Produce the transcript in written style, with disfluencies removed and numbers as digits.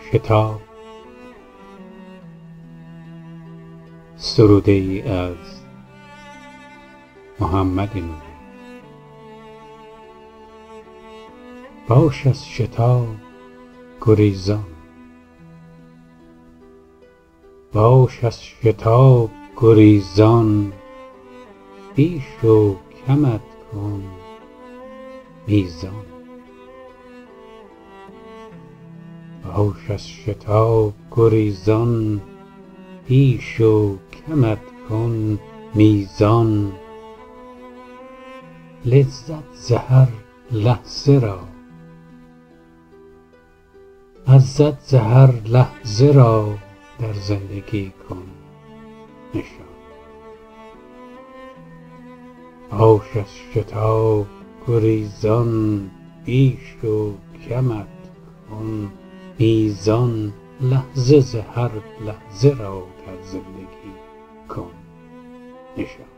شتاب. سروده ای از محمد نوری. باش از شتاب گریزان، باش از شتاب گریزان، بیش و کمت کن میزان. باش از شتاب گریزان، بیش و کمت کن میزان. لذت ز هر لحظه را، لذت ز هر لحظه را در زندگی کن نشان. باش از شتاب گریزان، بیش و کمت کن میزان. لحظه ز هر لحظه را در زندگی کن نشان.